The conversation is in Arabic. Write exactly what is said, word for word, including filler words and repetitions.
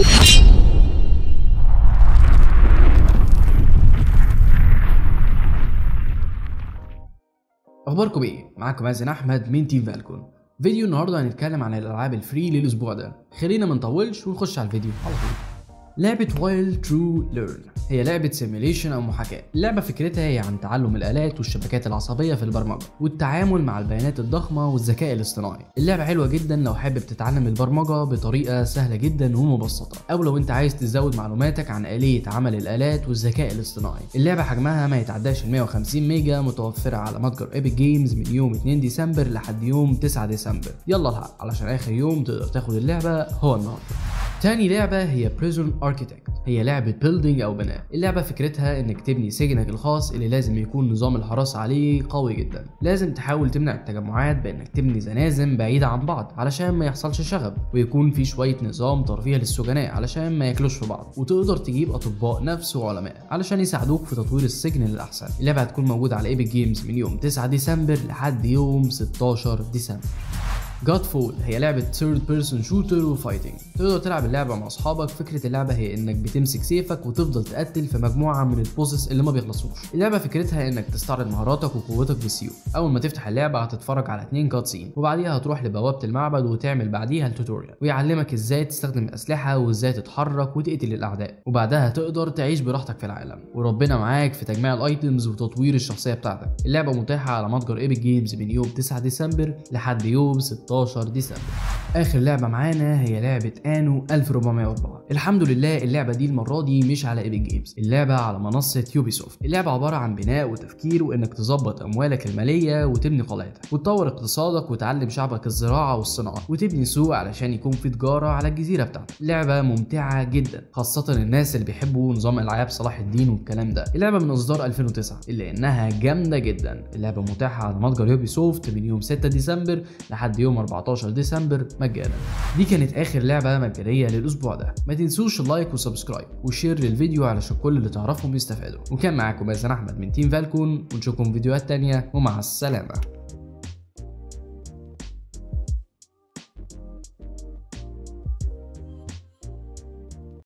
اخباركم ايه؟ معاكم مازن احمد من تيم فالكون. فيديو النهارده هنتكلم عن الالعاب الفري للاسبوع ده. خلينا ما نطولش ونخش على الفيديو على طول. لعبة وايل ترو ليرن هي لعبة سيميليشن أو محاكاة. اللعبة فكرتها هي عن تعلم الآلات والشبكات العصبية في البرمجة والتعامل مع البيانات الضخمة والذكاء الاصطناعي. اللعبة حلوة جدا لو حابب تتعلم البرمجة بطريقة سهلة جدا ومبسطة، أو لو أنت عايز تزود معلوماتك عن آلية عمل الآلات والذكاء الاصطناعي. اللعبة حجمها ما يتعداش ال مية وخمسين ميجا، متوفرة على متجر ايبك جيمز من يوم اتنين ديسمبر لحد يوم تسعة ديسمبر. يلا الحق علشان آخر يوم تقدر تاخد اللعبة هو النهارده. تاني لعبة هي بريزون اركيتكت، هي لعبة بيلدينج أو بناء. اللعبة فكرتها إنك تبني سجنك الخاص اللي لازم يكون نظام الحراسة عليه قوي جدا. لازم تحاول تمنع التجمعات بإنك تبني زنازم بعيدة عن بعض علشان ما يحصلش شغب، ويكون في شوية نظام ترفيه للسجناء علشان ما ياكلوش في بعض، وتقدر تجيب أطباء نفس وعلماء علشان يساعدوك في تطوير السجن للأحسن. اللعبة هتكون موجودة على ايبك جيمز من يوم تسعة ديسمبر لحد يوم ستاشر ديسمبر. Godfall هي لعبة ثيرد بيرسون شوتر وفايتنج. تقدر تلعب اللعبة مع اصحابك. فكرة اللعبة هي انك بتمسك سيفك وتفضل تقتل في مجموعة من البوسس اللي ما بيخلصوش. اللعبة فكرتها انك تستعرض مهاراتك وقوتك بالسيوف. اول ما تفتح اللعبة هتتفرج على اتنين كاتسين، وبعديها هتروح لبوابة المعبد وتعمل بعديها التوتوريال، ويعلمك ازاي تستخدم الاسلحة وازاي تتحرك وتقتل الاعداء، وبعدها تقدر تعيش براحتك في العالم وربنا معاك في تجميع الايتمز وتطوير الشخصية بتاعتك. اللعبة متاحة على متجر ايبك جيمز من يوم تسعة ديسمبر لحد يوم ستاشر ديسمبر. اخر لعبه معانا هي لعبه انو ألف وأربعمية وأربعة. الحمد لله اللعبه دي المره دي مش على ايبك جيمز، اللعبه على منصه يوبي سوفت. اللعبه عباره عن بناء وتفكير وانك تظبط اموالك الماليه وتبني قلعتك وتطور اقتصادك وتعلم شعبك الزراعه والصناعه وتبني سوق علشان يكون في تجاره على الجزيره بتاعتك. لعبه ممتعه جدا خاصه الناس اللي بيحبوا نظام العاب صلاح الدين والكلام ده. اللعبه من اصدار ألفين وتسعة الا انها جامده جدا. اللعبه متاحه على متجر يوبي سوفت من يوم ستة ديسمبر لحد يوم أربعتاشر ديسمبر مجانا. دي كانت اخر لعبه مجانيه للاسبوع ده. ما تنسوش اللايك وسبسكرايب وشير للفيديو علشان كل اللي تعرفهم يستفادوا. وكان معاكم مازن احمد من تيم فالكون، ونشوفكم فيديوهات تانية ومع السلامه.